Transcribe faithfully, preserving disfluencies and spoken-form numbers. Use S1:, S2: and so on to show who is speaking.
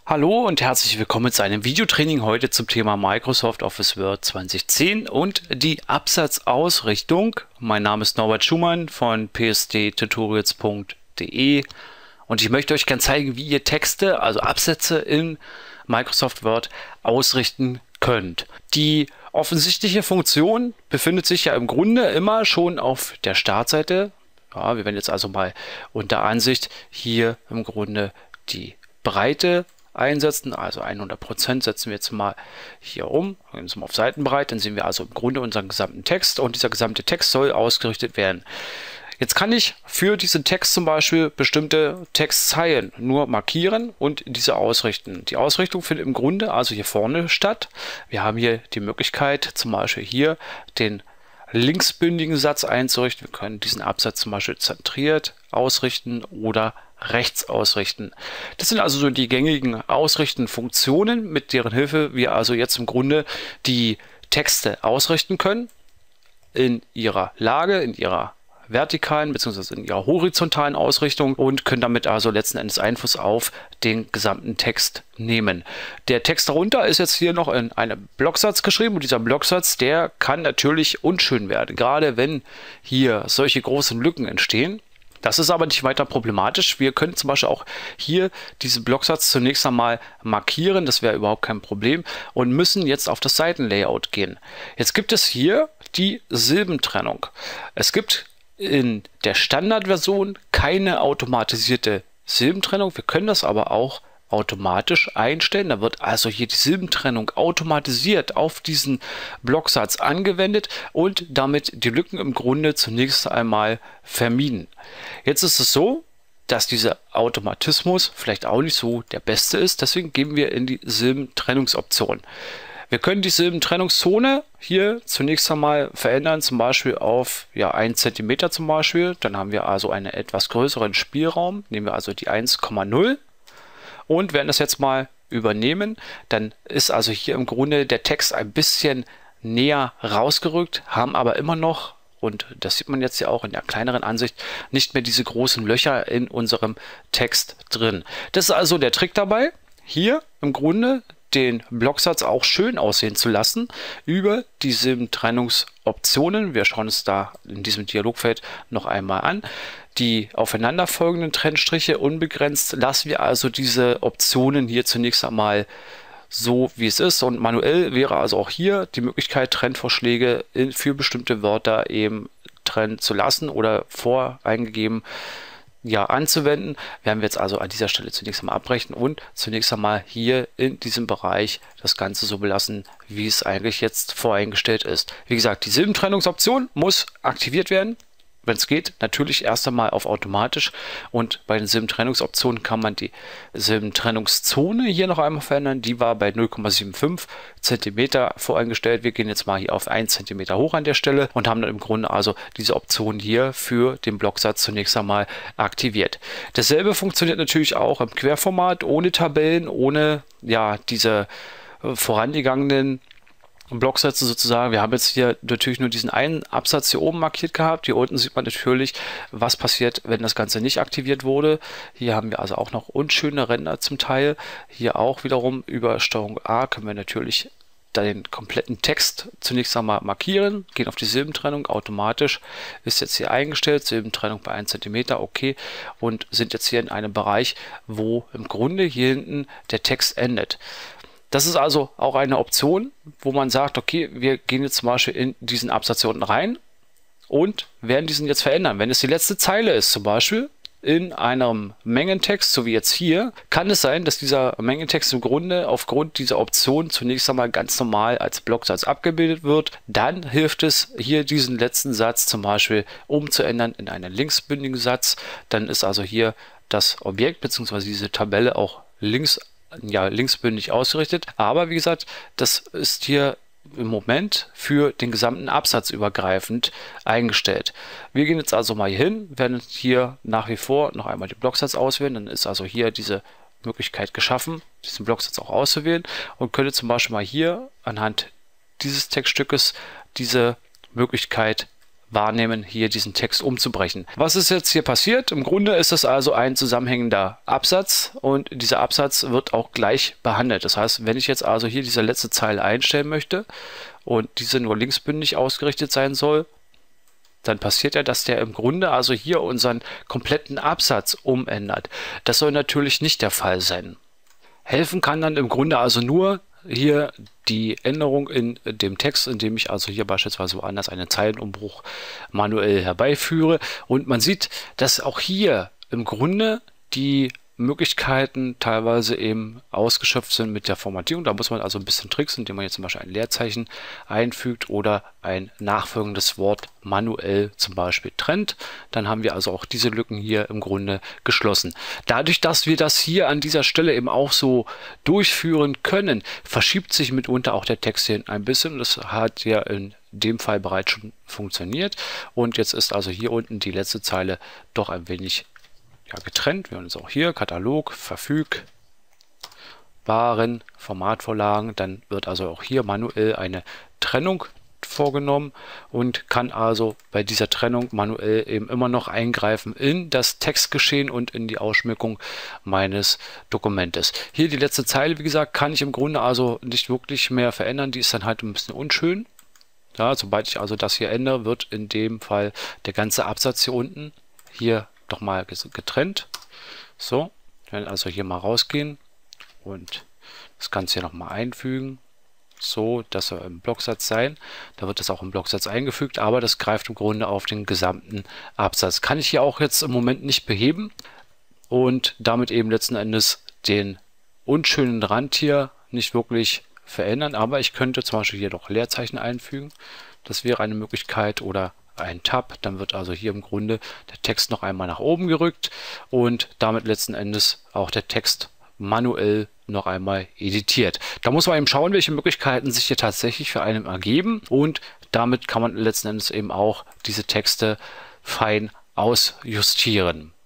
S1: Hallo und herzlich willkommen zu einem Videotraining heute zum Thema Microsoft Office Word zwanzig zehn und die Absatzausrichtung. Mein Name ist Norbert Schumann von p s d tutorials punkt de und ich möchte euch gerne zeigen, wie ihr Texte, also Absätze in Microsoft Word ausrichten könnt. Die offensichtliche Funktion befindet sich ja im Grunde immer schon auf der Startseite. Ja, wir werden jetzt also mal unter Ansicht hier im Grunde die Breite einsetzen, also hundert Prozent setzen wir jetzt mal hier um, gehen wir mal auf Seitenbreit, dann sehen wir also im Grunde unseren gesamten Text und dieser gesamte Text soll ausgerichtet werden. Jetzt kann ich für diesen Text zum Beispiel bestimmte Textzeilen nur markieren und diese ausrichten. Die Ausrichtung findet im Grunde also hier vorne statt. Wir haben hier die Möglichkeit, zum Beispiel hier den linksbündigen Satz einzurichten. Wir können diesen Absatz zum Beispiel zentriert ausrichten oder rechts ausrichten. Das sind also so die gängigen Ausrichten-Funktionen, mit deren Hilfe wir also jetzt im Grunde die Texte ausrichten können in ihrer Lage, in ihrer vertikalen bzw. in ihrer horizontalen Ausrichtung und können damit also letzten Endes Einfluss auf den gesamten Text nehmen. Der Text darunter ist jetzt hier noch in einem Blocksatz geschrieben und dieser Blocksatz, der kann natürlich unschön werden, gerade wenn hier solche großen Lücken entstehen. Das ist aber nicht weiter problematisch. Wir können zum Beispiel auch hier diesen Blocksatz zunächst einmal markieren, das wäre überhaupt kein Problem, und müssen jetzt auf das Seitenlayout gehen. Jetzt gibt es hier die Silbentrennung. Es gibt in der Standardversion keine automatisierte Silbentrennung. Wir können das aber auch automatisch einstellen. Da wird also hier die Silbentrennung automatisiert auf diesen Blocksatz angewendet und damit die Lücken im Grunde zunächst einmal vermieden. Jetzt ist es so, dass dieser Automatismus vielleicht auch nicht so der beste ist. Deswegen gehen wir in die Silbentrennungsoption. Wir können die Silbentrennungszone hier zunächst einmal verändern, zum Beispiel auf ja, einen Zentimeter zum Beispiel. Dann haben wir also einen etwas größeren Spielraum. Nehmen wir also die eins Komma null und werden das jetzt mal übernehmen. Dann ist also hier im Grunde der Text ein bisschen näher rausgerückt, haben aber immer noch, und das sieht man jetzt ja auch in der kleineren Ansicht, nicht mehr diese großen Löcher in unserem Text drin. Das ist also der Trick dabei, hier im Grunde den Blocksatz auch schön aussehen zu lassen über die Silbentrennungsoptionen. Wir schauen uns da in diesem Dialogfeld noch einmal an. Die aufeinanderfolgenden Trennstriche unbegrenzt lassen wir also diese Optionen hier zunächst einmal so, wie es ist, und manuell wäre also auch hier die Möglichkeit, Trennvorschläge für bestimmte Wörter eben trennen zu lassen oder voreingegeben ja, anzuwenden. Werden wir jetzt also an dieser Stelle zunächst einmal abbrechen und zunächst einmal hier in diesem Bereich das Ganze so belassen, wie es eigentlich jetzt voreingestellt ist. Wie gesagt, die Silbentrennungsoption muss aktiviert werden. Wenn es geht, natürlich erst einmal auf automatisch, und bei den Silbentrennungsoptionen kann man die Silbentrennungszone hier noch einmal verändern. Die war bei null Komma fünfundsiebzig Zentimeter voreingestellt. Wir gehen jetzt mal hier auf einen Zentimeter hoch an der Stelle und haben dann im Grunde also diese Option hier für den Blocksatz zunächst einmal aktiviert. Dasselbe funktioniert natürlich auch im Querformat, ohne Tabellen, ohne ja diese äh, vorangegangenen Blocksätze sozusagen. Wir haben jetzt hier natürlich nur diesen einen Absatz hier oben markiert gehabt. Hier unten sieht man natürlich, was passiert, wenn das Ganze nicht aktiviert wurde. Hier haben wir also auch noch unschöne Ränder zum Teil. Hier auch wiederum über Steuerung A können wir natürlich den kompletten Text zunächst einmal markieren, gehen auf die Silbentrennung, automatisch ist jetzt hier eingestellt, Silbentrennung bei einem Zentimeter, okay, und sind jetzt hier in einem Bereich, wo im Grunde hier hinten der Text endet. Das ist also auch eine Option, wo man sagt, okay, wir gehen jetzt zum Beispiel in diesen Absatz hier unten rein und werden diesen jetzt verändern. Wenn es die letzte Zeile ist, zum Beispiel in einem Mengentext, so wie jetzt hier, kann es sein, dass dieser Mengentext im Grunde aufgrund dieser Option zunächst einmal ganz normal als Blocksatz abgebildet wird. Dann hilft es, hier diesen letzten Satz zum Beispiel umzuändern in einen linksbündigen Satz. Dann ist also hier das Objekt bzw. diese Tabelle auch links ja, linksbündig ausgerichtet, aber wie gesagt, das ist hier im Moment für den gesamten Absatz übergreifend eingestellt. Wir gehen jetzt also mal hier hin, werden hier nach wie vor noch einmal den Blocksatz auswählen, dann ist also hier diese Möglichkeit geschaffen, diesen Blocksatz auch auszuwählen, und könnte zum Beispiel mal hier anhand dieses Textstückes diese Möglichkeit wahrnehmen, hier diesen Text umzubrechen. Was ist jetzt hier passiert? Im Grunde ist es also ein zusammenhängender Absatz und dieser Absatz wird auch gleich behandelt. Das heißt, wenn ich jetzt also hier diese letzte Zeile einstellen möchte und diese nur linksbündig ausgerichtet sein soll, dann passiert ja, dass der im Grunde also hier unseren kompletten Absatz umändert. Das soll natürlich nicht der Fall sein. Helfen kann dann im Grunde also nur hier die Änderung in dem Text, indem ich also hier beispielsweise woanders einen Zeilenumbruch manuell herbeiführe. Und man sieht, dass auch hier im Grunde die Möglichkeiten teilweise eben ausgeschöpft sind mit der Formatierung. Da muss man also ein bisschen tricksen, indem man jetzt zum Beispiel ein Leerzeichen einfügt oder ein nachfolgendes Wort manuell zum Beispiel trennt. Dann haben wir also auch diese Lücken hier im Grunde geschlossen. Dadurch, dass wir das hier an dieser Stelle eben auch so durchführen können, verschiebt sich mitunter auch der Text hier ein bisschen. Das hat ja in dem Fall bereits schon funktioniert. Und jetzt ist also hier unten die letzte Zeile doch ein wenig getrennt. Wir haben jetzt auch hier Katalog, verfügbaren Formatvorlagen. Dann wird also auch hier manuell eine Trennung vorgenommen und kann also bei dieser Trennung manuell eben immer noch eingreifen in das Textgeschehen und in die Ausschmückung meines Dokumentes. Hier die letzte Zeile, wie gesagt, kann ich im Grunde also nicht wirklich mehr verändern. Die ist dann halt ein bisschen unschön. Ja, sobald ich also das hier ändere, wird in dem Fall der ganze Absatz hier unten hier doch mal getrennt. So, ich werde also hier mal rausgehen und das Ganze hier noch mal einfügen. So, das soll im Blocksatz sein. Da wird das auch im Blocksatz eingefügt, aber das greift im Grunde auf den gesamten Absatz. Kann ich hier auch jetzt im Moment nicht beheben und damit eben letzten Endes den unschönen Rand hier nicht wirklich verändern, aber ich könnte zum Beispiel hier doch Leerzeichen einfügen. Das wäre eine Möglichkeit oder ein Tab, dann wird also hier im Grunde der Text noch einmal nach oben gerückt und damit letzten Endes auch der Text manuell noch einmal editiert. Da muss man eben schauen, welche Möglichkeiten sich hier tatsächlich für einen ergeben und damit kann man letzten Endes eben auch diese Texte fein ausjustieren.